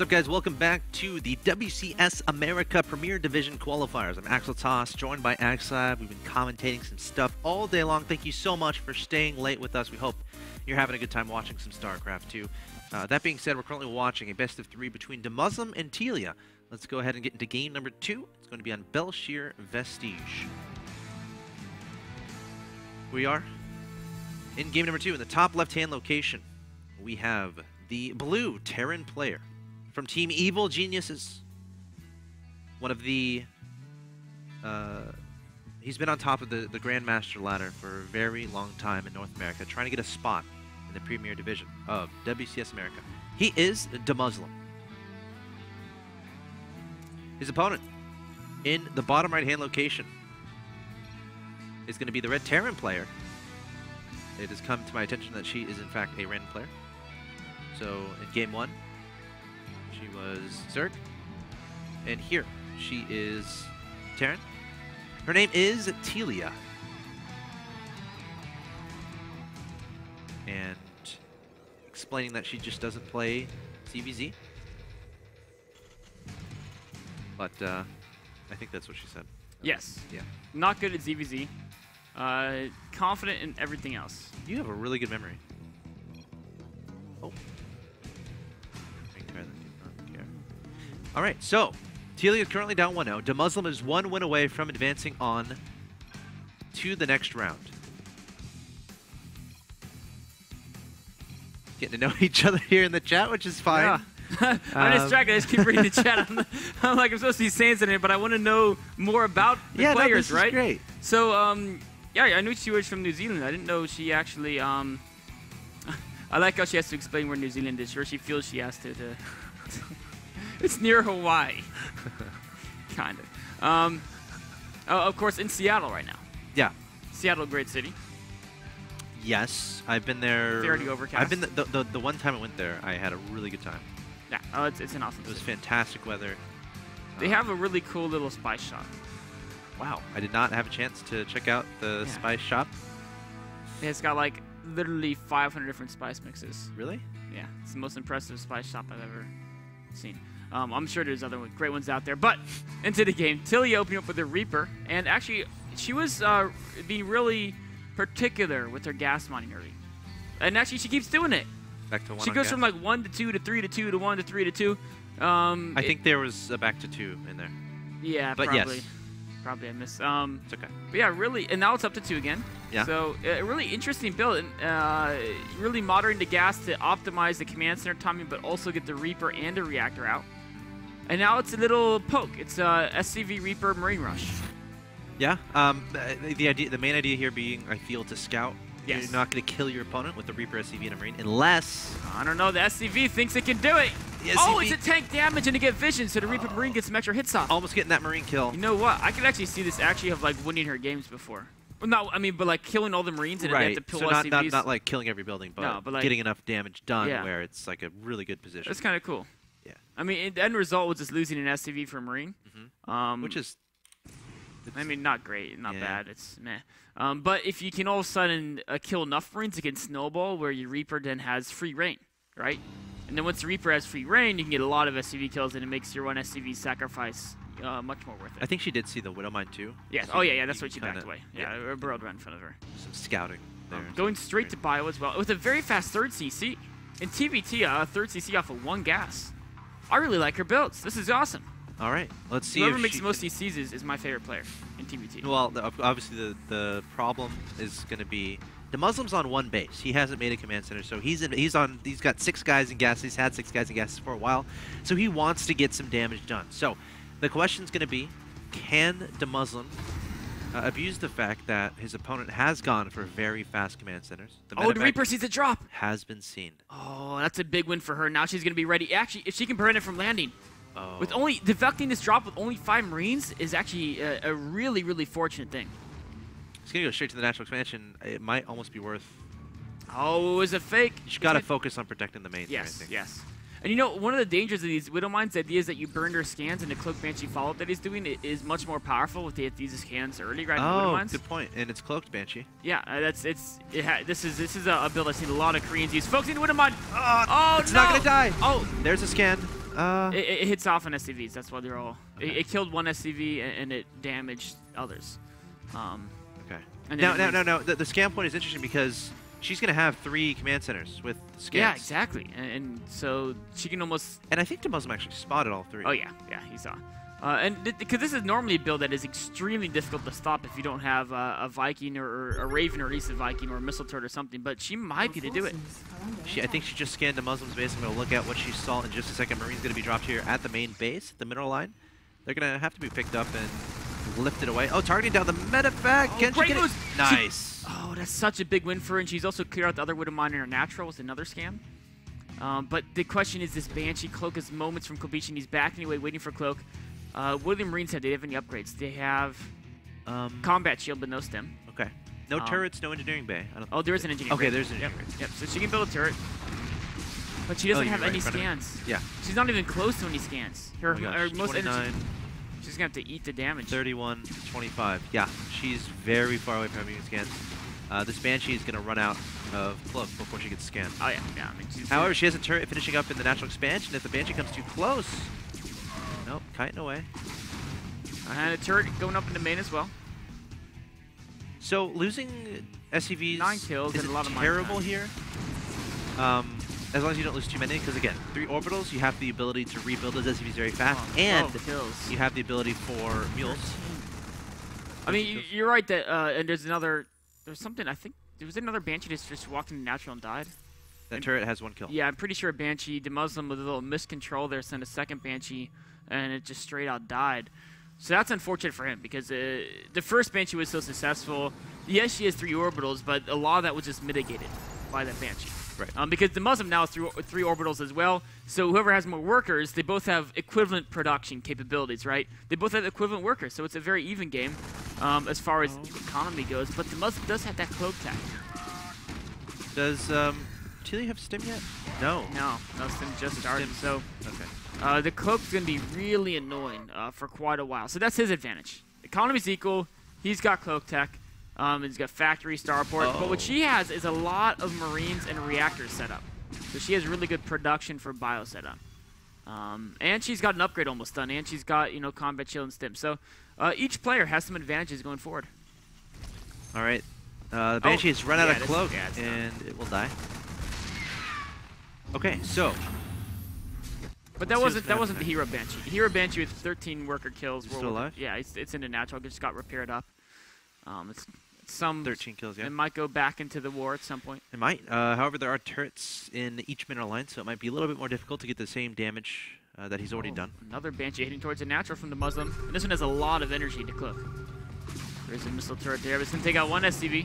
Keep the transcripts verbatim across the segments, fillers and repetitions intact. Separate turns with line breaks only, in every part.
What's up, guys? Welcome back to the W C S America Premier Division Qualifiers. I'm Axel Toss, joined by Axlab. We've been commentating some stuff all day long. Thank you so much for staying late with us. We hope you're having a good time watching some StarCraft two. Uh, that being said, we're currently watching a best of three between Demuslim and Telia. Let's go ahead and get into game number two. It's going to be on Bel'Shir Vestige. We are in game number two. In the top left-hand location, we have the blue Terran player from Team Evil Geniuses. One of the... Uh, he's been on top of the, the Grandmaster ladder for a very long time in North America, trying to get a spot in the Premier Division of W C S America. He is Demuslim. His opponent in the bottom right-hand location is going to be the red Terran player. It has come to my attention that she is, in fact, a Ren player. So, in game one, she was Zerg, and here she is Terran. Her name is Telia. And explaining that she just doesn't play Z V Z. But uh, I think that's what she said.
Yes.
Yeah.
Not good at Z V Z. Uh, confident in everything else.
You have a really good memory. Oh. All right, so Telia is currently down one oh. Demuslim is one win away from advancing on to the next round. Getting to know each other here in the chat, which is fine.
Yeah. I'm
um,
distracted. I just keep reading the chat. I'm, I'm like, I'm supposed to be saying something, but I want to know more about the
yeah,
players,
no, this
right?
is great.
So, um, yeah, I knew she was from New Zealand. I didn't know she actually, um, I like how she has to explain where New Zealand is. Sure, she feels she has to. to It's near Hawaii. kind of. Um, oh, of course, in Seattle right now.
Yeah.
Seattle, great city.
Yes, I've been there.
Fairly overcast.
I've been the, the, the, the one time I went there, I had a really good time.
Yeah, oh, it's, it's an awesome
It was
city.
fantastic weather.
They
um,
have a really cool little spice shop.
Wow, I did not have a chance to check out the
Yeah.
spice shop.
It's got like literally five hundred different spice mixes.
Really?
Yeah, it's the most impressive spice shop I've ever seen. Um, I'm sure there's other great ones out there. But into the game, Telia opening up with the Reaper. And actually, she was uh, being really particular with her gas mining early. And actually, she keeps doing it.
Back to one
She
on
goes
gas.
from like one to two to three to two to one to three to two. Um,
I
it-
think there was a back to two in there.
Yeah,
but
probably.
yes.
Probably I missed. Um,
It's okay.
But yeah, really, and now it's up to two again.
Yeah.
So a really interesting build, and uh, really moderating the gas to optimize the command center timing, but also get the Reaper and the reactor out. And now it's a little poke. It's uh, S C V Reaper Marine Rush.
Yeah. Um, the, the idea, the main idea here being, I feel, to scout.
Yes.
You're not going to kill your opponent with the Reaper S C V and a Marine, unless.
I don't know. The S C V thinks it can do it.
The
Oh,
S C V
it's a tank damage and to get vision, so the Reaper
Oh.
Marine gets some extra hits off.
Almost getting that Marine kill.
You know what? I could actually see this actually have like winning her games before. Well, no, I mean, but like killing all the Marines and then they
Right.
have to pull
So not,
S C Vs.
not not like killing every building, but,
No, but like-
getting enough damage done
Yeah.
where it's like a really good position.
That's kind of cool.
Yeah.
I mean, the end result was just losing an S C V for a Marine.
Mm-hmm.
Um,
Which is.
I mean, not great, not
Yeah.
bad. It's meh. Um, but if you can all of a sudden uh, kill enough Marines, it can snowball where your Reaper then has free reign, right? And then once the Reaper has free reign, you can get a lot of S C V kills, and it makes your one S C V sacrifice uh, much more worth it.
I think she did see the Widowmine too.
Yes.
So
Oh
you-
yeah, yeah. That's
you
why she
kinda-
backed away. Yeah, yeah. burrowed right in front of her.
Some scouting there.
Um, going straight to bio as well with a very fast third C C. In T V T, uh, third C C off of one gas. I really like her builds. This is awesome.
All right, let's see.
Whoever
if
makes
she
the most
can-
C Cs is, is my favorite player in T V T.
Well, the, obviously the the problem is going to be Demuslim's on one base. He hasn't made a command center, so he's in, he's on. He's got six guys in gas. He's had six guys in gas for a while, so he wants to get some damage done. So the question's going to be, can Demuslim uh, abuse the fact that his opponent has gone for very fast command centers? The
Oh, the
medevac
Reaper sees the drop.
has been seen.
Oh, that's a big win for her. Now she's going to be ready. Actually, if she can prevent it from landing.
Oh.
With only deflecting this drop with only five Marines is actually a, a really, really fortunate thing.
He's going to go straight to the natural expansion. It might almost be worth.
Oh, it was a fake.
You got to
It's
focus on protecting the main. there, I
Yes,
think.
yes. And you know, one of the dangers of these Widow Mines, the idea is that you burn their scans, and the Cloak Banshee follow-up that he's doing it is much more powerful if they hit these scans early, right? in the Widow
Oh,
Mines.
good point. And it's cloaked Banshee.
Yeah, uh, that's it's. It ha this is this is a, a build I've seen a lot of Koreans use. Focusing the Widow Mine.
Oh,
Oh
it's
no!
not gonna die.
Oh,
There's a scan. Uh,
It, it hits off on S C Vs. That's why they're all. It, it killed one S C V and, and it damaged others. Um,
okay.
and then
Now,
it
now,
was-
no, no. The, the scan point is interesting because she's going to have three command centers with scans.
Yeah, exactly. And, and so she can almost.
And I think Demuslim actually spotted all three.
Oh yeah, yeah, he saw. Uh, and because this is normally a build that is extremely difficult to stop if you don't have uh, a Viking or, or a Raven or at least a Viking or a Missile Turret or something. But she might be to do it.
She, I think she just scanned Demuslim's base. I'm going to look at what she saw in just a second. Marine's going to be dropped here at the main base, the mineral line. They're going to have to be picked up and lifted away. Oh, targeting down the medevac.
Oh,
Can she
great
get it?
moves.
Nice.
She, oh, that's such a big win for her. And she's also cleared out the other Widow Mine in her natural with another scan. Um, but the question is this Banshee. Cloak is moments from Kobichi. He's back anyway, waiting for Cloak. Uh, what do the Marines have? Do they have any upgrades? They have
Um,
combat shield, but no stim.
okay. No
Um,
turrets, no engineering bay. I don't
Oh, there is an engineer.
Okay,
bay.
there's an
Yep,
engineering bay.
Yep, so she can build a turret. But she
Oh,
doesn't
you're
have
right
any
in front of me.
scans.
Yeah.
She's not even close to any scans. Her,
Oh my
her
gosh.
most
twenty-nine,
energy. She's going to have to eat the damage.
thirty-one, twenty-five. Yeah, she's very far away from having scans. Uh, this Banshee is going to run out of Cloak before she gets scanned.
Oh, yeah. yeah I mean, she's
However, she has a turret finishing up in the natural expansion. If the Banshee comes too close, nope, kiting away.
And a turret going up in the main as well.
So losing S C Vs
Nine kills
is
and a lot of mine
terrible
time.
here. Um, as long as you don't lose too many, because again, three orbitals, you have the ability to rebuild those S C Vs very fast,
Oh,
and
twelve kills.
you have the ability for mules.
I mean, y- you're right that, uh, and there's another, there's something, I think, there was another Banshee that just walked into natural and died.
That
And-
turret has one kill.
Yeah, I'm pretty sure a Banshee, the Muslim with a little miscontrol there, sent a second Banshee, and it just straight out died. So that's unfortunate for him, because uh, the first Banshee was so successful. Yes, she has three orbitals, but a lot of that was just mitigated by that Banshee.
Right.
Um, because the Muslim now has three, three orbitals as well, so whoever has more workers, they both have equivalent production capabilities, right? They both have equivalent workers, so it's a very even game um, as far as
Oh.
economy goes, but the Muslim does have that cloak tech.
Does um, Telia have stim yet? No.
No, no, Sim just started,
Stim's-
so...
Okay.
Uh, the cloak's going to be really annoying uh, for quite a while. So that's his advantage. Economy's equal. He's got cloak tech. Um, he's got factory starport. But what
Oh.
she has is a lot of marines and reactors set up. So she has really good production for bio setup. Um, and she's got an upgrade almost done. And she's got, you know, combat shield and stim. So uh, each player has some advantages going forward.
All right. Uh, the Banshee has run out
yeah,
of
this-
cloak,
yeah, it's done.
and it will die. Okay, so
But that
Let's see
wasn't
what's
that
gonna
wasn't the
happen
hero Banshee. Hero Banshee with thirteen worker kills.
Is it
were
still
worker-
alive?
Yeah, it's, it's in the natural. It just got repaired up. Um, it's, it's some.
thirteen kills, yeah.
It might go back into the war at some point.
It might. Uh, however, there are turrets in each mineral line, so it might be a little bit more difficult to get the same damage uh, that he's already
Oh,
done.
Another Banshee heading towards the natural from the Muslim. And this one has a lot of energy to cloak. There's a missile turret there, but it's going to take out one S C V.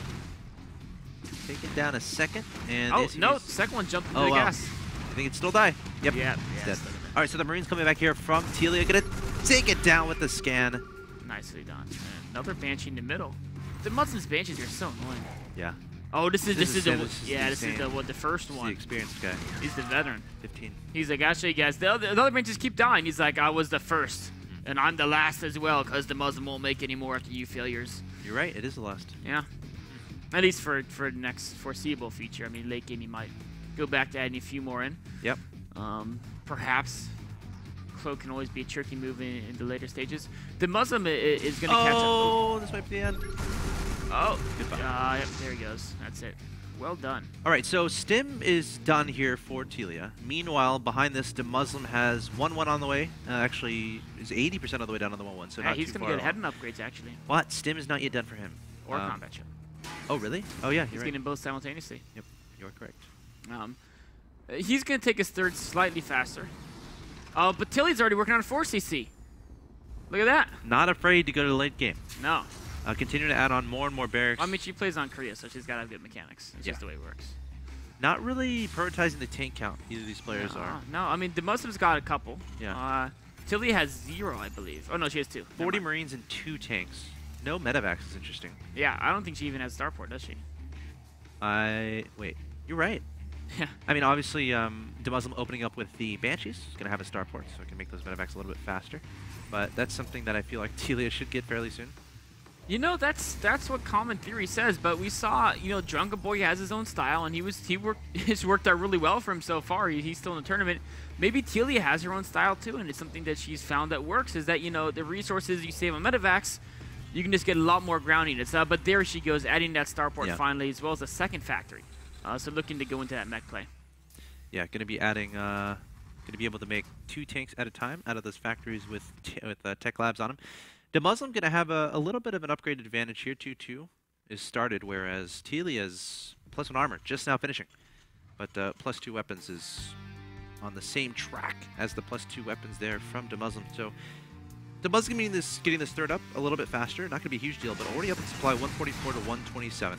Take it down a second, and
Oh,
the
no,
S C Vs
second one jumped into
Oh,
the
wow.
gas.
I think it still die. Yep.
Yeah,
it's
yeah,
dead.
still in
All right, so the Marines coming back here from Telia, gonna take it down with the scan.
Nicely done. And another Banshee in the middle. The Muslim's Banshees are so annoying.
Yeah.
Oh, this is
This
this,
is
is the
Sam,
one-
this is
yeah,
the
this is
same.
the what the first
This is the
one.
experienced guy.
He's the veteran.
fifteen.
He's like, I'll show you guys. The other, the other Banshee keep dying. He's like, I was the first, and I'm the last as well, because the Muslim won't make any more after you failures.
You're right. It is the last.
Yeah. At least for for the next foreseeable future. I mean, late game he might go back to adding a few more in.
Yep.
Um, perhaps Cloak can always be a tricky move in, in the later stages. The Muslim i- i- is going to catch up.
Oh, this might be the end.
Oh,
Goodbye.
uh, yep, there he goes. That's it. Well done.
All right, so Stim is done here for Telia. Meanwhile, behind this, the Muslim has one one on the way. Uh, actually, is eighty percent of the way down on the one one, so
Yeah,
not
he's
too
going
far
to get
at all.
head and upgrades, actually.
What? Stim is not yet done for him.
Or
Um,
combat shield.
Oh, really? Oh, yeah,
He's
you're right.
getting both simultaneously.
Yep, you're correct.
Um, uh, he's going to take his third slightly faster. Uh, but Tilly's already working on a four C C. Look at that.
Not afraid to go to the late game.
No.
Uh, continue to add on more and more barracks.
I mean, she plays on Korea, so she's got to have good mechanics. It's
Yeah.
just the way it works.
Not really prioritizing the tank count, either of these players
no,
are.
No, I mean, the Muslim's got a couple.
Yeah.
Uh, Tilly has zero, I believe. Oh, no, she has two. Never
forty
mind.
Marines and two tanks. No medevacs is interesting.
Yeah, I don't think she even has starport, does she?
I... Wait, you're right.
Yeah.
I mean, obviously, um, the Muslim opening up with the Banshees is going to have a starport, so it can make those medevacs a little bit faster. But that's something that I feel like Telia should get fairly soon.
You know, that's that's what common theory says, but we saw, you know, Jungle Boy has his own style, and he was he worked it's worked out really well for him so far. He, he's still in the tournament. Maybe Telia has her own style too, and it's something that she's found that works. Is that, you know, the resources you save on Medivacs, you can just get a lot more ground units. Uh, but there she goes, adding that starport
Yeah.
finally, as well as a second factory. Uh, so looking to go into that mech play.
Yeah, going to be adding, uh, going to be able to make two tanks at a time out of those factories with t with uh, Tech Labs on them. The Muslim going to have a, a little bit of an upgraded advantage here. two two is started, whereas Telia's plus one armor just now finishing. But uh, plus two weapons is on the same track as the plus two weapons there from the Muslim. So the Muslim getting this, getting this third up a little bit faster. Not going to be a huge deal, but already up in supply one forty-four to one twenty-seven.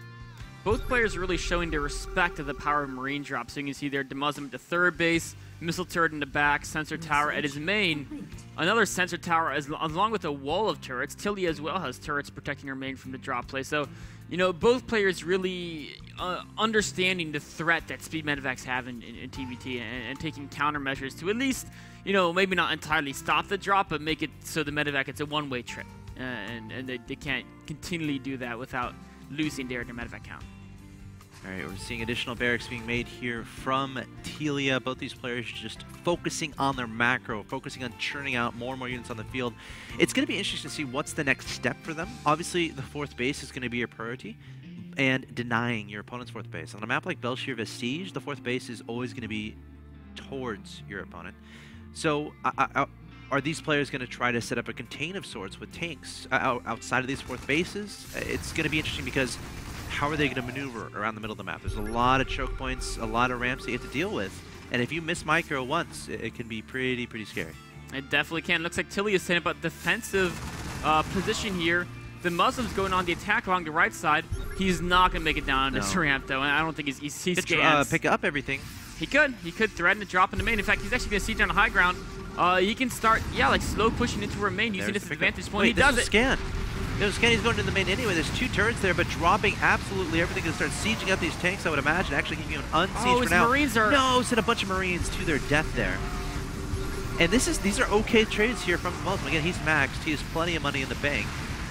Both players are really showing their respect of the power of Marine drop. So you can see there, Demuslim at the third base, missile turret in the back, sensor tower at his main. Another sensor tower as, along with a wall of turrets. Tilia as well has turrets protecting her main from the drop play. So, you know, both players really uh, understanding the threat that speed medivacs have in, in, in T V T and, and taking countermeasures to at least, you know, maybe not entirely stop the drop, but make it so the medivac it's a one-way trip. Uh, and and they, they can't continually do that without losing their, their medevac count.
All right, we're seeing additional barracks being made here from Telia. Both these players just focusing on their macro, focusing on churning out more and more units on the field. It's going to be interesting to see what's the next step for them. Obviously, the fourth base is going to be your priority, and denying your opponent's fourth base. On a map like Belshir Vestige, the fourth base is always going to be towards your opponent. So, I, I, are these players going to try to set up a contain of sorts with tanks uh, outside of these fourth bases? It's going to be interesting because how are they going to maneuver around the middle of the map? There's a lot of choke points, a lot of ramps that you have to deal with. And if you miss micro once, it, it can be pretty, pretty scary.
It definitely can. Looks like Tilly is setting up a defensive uh, position here. The Muslim's going on the attack along the right side. He's not going to make it down on this
No.
ramp, though. And I don't think he's, he's, he
Could,
scans.
uh, pick up everything.
He could. He could threaten to drop in the main. In fact, he's actually going to siege on the high ground. Uh, he can start, yeah, like slow pushing into her main using
There's
this
the pickup.
advantage point.
Wait,
He
this
does
is
it.
scan. There's a scan. He's going to the main anyway. There's two turrets there, but dropping absolutely everything to start sieging out these tanks, I would imagine. Actually keeping them unsieged
Oh,
for
his
now.
Marines are...
No, sent a bunch of Marines to their death there. And this is these are okay trades here from Muslim. Again, he's maxed. He has plenty of money in the bank.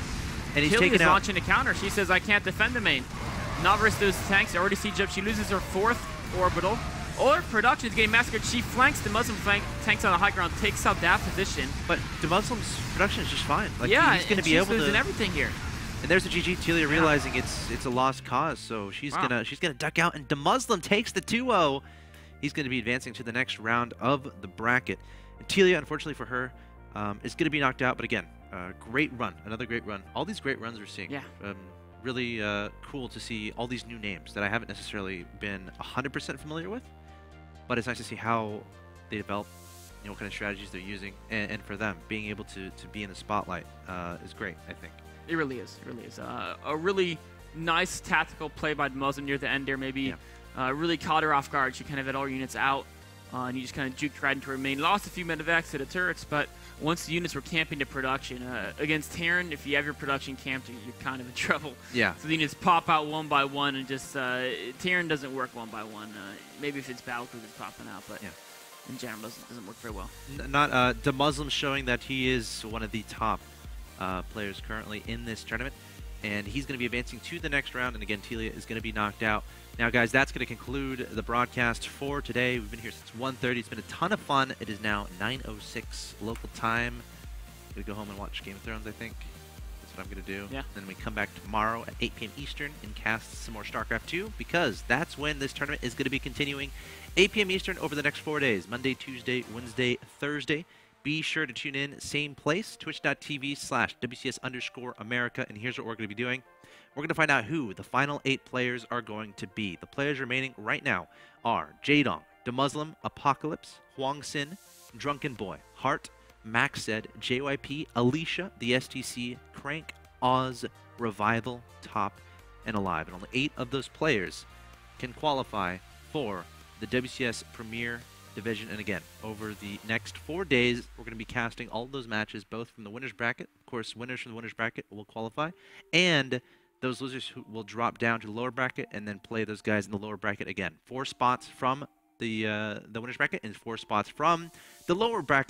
And he's
Tilly
taking
is
out...
launching a counter. She says, I can't defend the main. Not versus those tanks. They already siege up. She loses her fourth orbital. Or production is getting massacred. She flanks the Muslim flank tanks on the high ground, takes out that position.
But the Muslim's production is just fine. Like,
yeah,
he's going to
and
be
she's
able
losing
to...
everything here.
And there's the G G. Telia realizing it's it's a lost cause, so she's
Wow.
gonna she's gonna duck out, and the Muslim takes the two oh. He's gonna be advancing to the next round of the bracket. And Telia, unfortunately for her, um, is gonna be knocked out. But again, uh, great run, another great run. All these great runs we're seeing.
Yeah.
Um, really uh, cool to see all these new names that I haven't necessarily been one hundred percent familiar with. But it's nice to see how they develop, you know, what kind of strategies they're using, and, and for them being able to to be in the spotlight uh, is great, I think.
It really is. It really is. Uh, a really nice tactical play by the Muslim near the end there. Maybe
Yeah.
uh, really caught her off guard. She kind of had all her units out, uh, and he just kind of juked right into her main. Lost a few medevacs to the turrets, but once the units were camping to production, uh, against Terran, if you have your production camped, you're kind of in trouble.
Yeah.
So the units pop out one by one, and just uh, Terran doesn't work one by one. Uh, maybe if it's battle crew that's popping out, but
Yeah.
in general, doesn't doesn't work very well.
N not uh, the Muslim showing that he is one of the top uh, players currently in this tournament, and he's going to be advancing to the next round. And again, Telia is going to be knocked out. Now, guys, that's going to conclude the broadcast for today. We've been here since one thirty. It's been a ton of fun. It is now nine oh six local time. I'm going to go home and watch Game of Thrones, I think. That's what I'm going to do.
Yeah.
Then we come back tomorrow at eight p m Eastern and cast some more StarCraft two, because that's when this tournament is going to be continuing. eight p m Eastern over the next four days, Monday, Tuesday, Wednesday, Thursday. Be sure to tune in, same place, twitch.tv slash WCS underscore America. And here's what we're going to be doing. We're going to find out who the final eight players are going to be. The players remaining right now are Jaedong, the Muslim, Apocalypse, Huang Xin, Drunken Boy, Hart, Maxed, J Y P, Alicia, the S T C, Crank, Oz, Revival, Top, and Alive. And only eight of those players can qualify for the W C S Premier Division. And again, over the next four days, we're going to be casting all of those matches, both from the winners bracket. Of course, winners from the winners bracket will qualify, and those losers who will drop down to the lower bracket and then play those guys in the lower bracket again. Four spots from the uh, the winners bracket and four spots from the lower bracket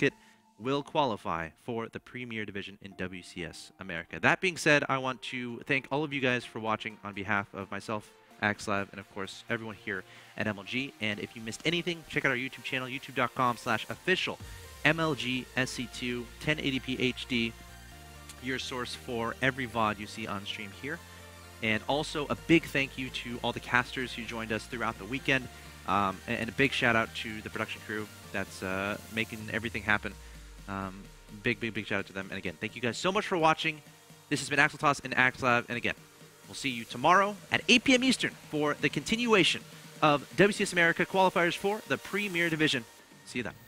will qualify for the Premier Division in W C S America. That being said, I want to thank all of you guys for watching on behalf of myself, Axelav, and of course everyone here at M L G. And if you missed anything, check out our YouTube channel, youtube dot com slash official M L G S C two ten eighty p H D, your source for every V O D you see on stream here. And also a big thank you to all the casters who joined us throughout the weekend, um, and a big shout out to the production crew that's uh, making everything happen. Um, big, big, big shout out to them. And again, thank you guys so much for watching. This has been AxelToss and Axelav. And again, we'll see you tomorrow at eight p m Eastern for the continuation of W C S America qualifiers for the Premier Division. See you then.